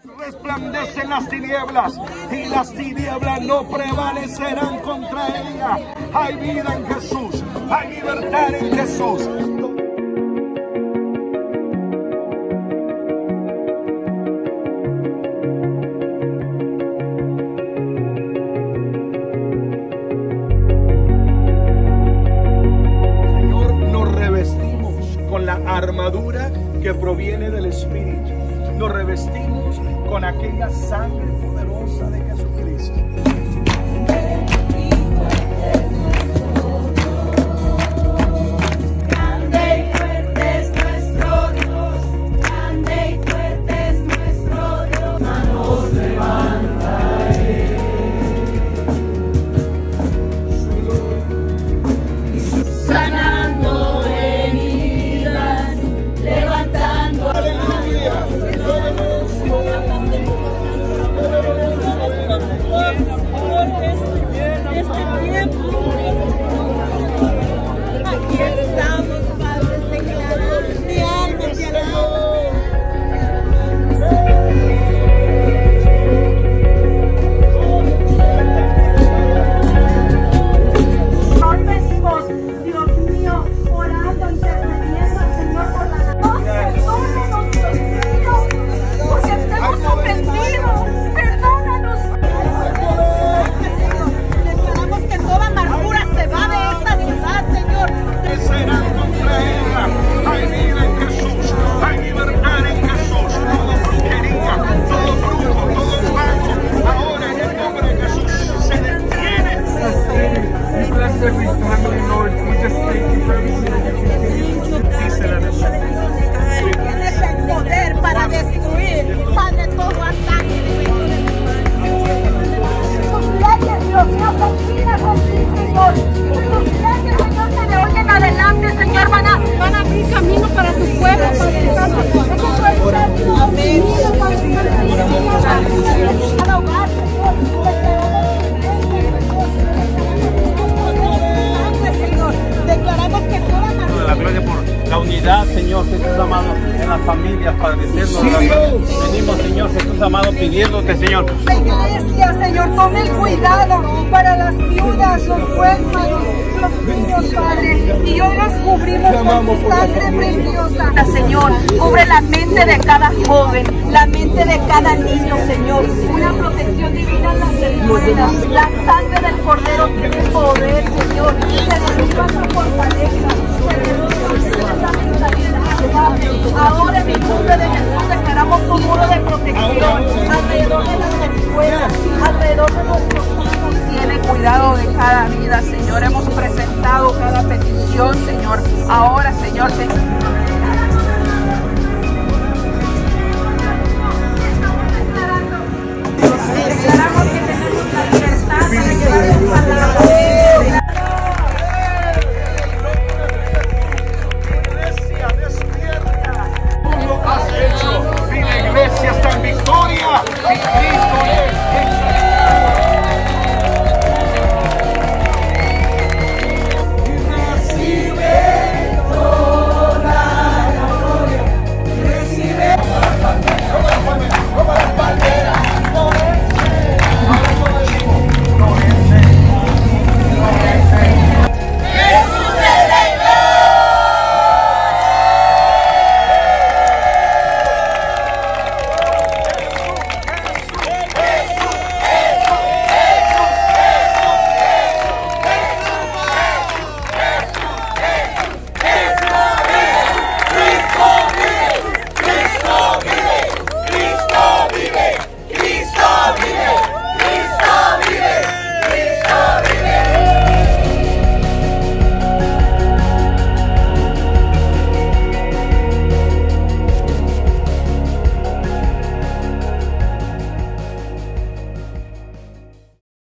Resplandecen las tinieblas y las tinieblas no prevalecerán contra ella. Hay vida en Jesús, hay libertad en Jesús. Señor, nos revestimos con la armadura que proviene del Espíritu. Nos revestimos con aquella sangre poderosa de Jesucristo. Grande y fuerte es nuestro Dios, grande y fuerte es nuestro Dios. Nos levanta sanando heridas, levantando. Aquí estamos, Padre, declarando mi alma te alaba. Nos venimos, Dios mío, orando, intercediendo al Señor por la nación. Perdónanos, Dios mío, porque estamos ofendidos. Perdónanos. Declaramos que toda amargura se va de esta ciudad, Señor. Serán contra ella. Hay vida en Jesús, hay libertad en Jesús. Toda brujería, todo brujo, todo mago, ahora en el nombre de Jesús se detiene. We bless every family, Lord. We just thank you for everything that you continue. Dice la nación. Tienes el poder para destruir, Padre, todo ataque. Tus leyes, Dios mío, confía con ti, Señor. Tus leyes, Señor, que de hoy en adelante, Señor, van a abrir camino para tu pueblo, para tu casa. Amén. Cada hogar, Señor. Declaramos que toda la gloria por la unidad, Señor Jesús amado, en las familias, Padre eterno. Venimos, Señor Jesús amado, pidiéndote, Señor. la iglesia, Señor, tome el cuidado para las viudas, los huérfanos, los niños, Padre. Y hoy los cubrimos con tu sangre preciosa. Señor, cubre la mente de cada joven, la mente de cada niño, Señor. Una protección divina en las escuelas. La sangre del Cordero tiene poder, Señor. Se derriba tu fortaleza. Se derriba esa mentalidad. Ahora en el nombre de Jesús declaramos un muro de protección alrededor de las escuelas, alrededor de nuestros hijos. Tiene cuidado de cada vida, Señor. Hemos presentado cada petición, Señor. Ahora, Señor, declaramos que tenemos la libertad para llevar tu palabra. Tú lo has hecho y la iglesia está en victoria.